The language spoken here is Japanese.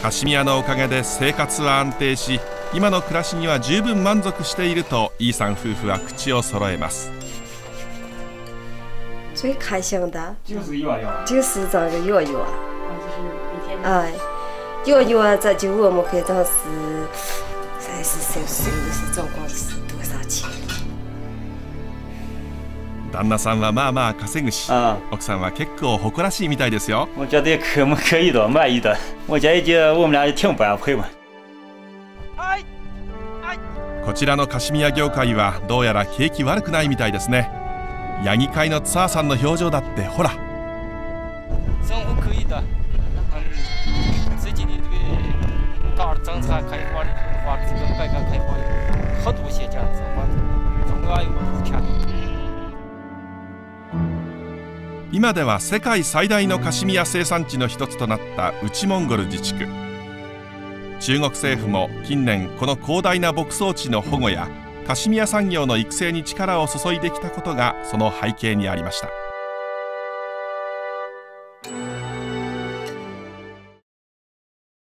カシミヤのおかげで生活は安定し、今の暮らしには十分満足しているとイーさん夫婦は口を揃えます。 最开心的就是幼儿园， 就是这个幼儿园。哎，幼儿园这就我们可以当时30岁总共是多少钱？ 旦那さんはまあまあ稼ぐし、奥さんは結構誇らしいみたいですよ。 我觉得可以的，满意的。我觉得我们俩挺不安排嘛。 こちらのカシミヤ業界はどうやら景気悪くないみたいですね。ヤギ飼いのツアーさんの表情だってほら。 生活可以的，最近的这个大政策开放的话，这个改革开放好多些这样子，中央有补贴。 今では世界最大のカシミヤ生産地の一つとなった内モンゴル自治区。中国政府も近年この広大な牧草地の保護やカシミヤ産業の育成に力を注いできたことがその背景にありました。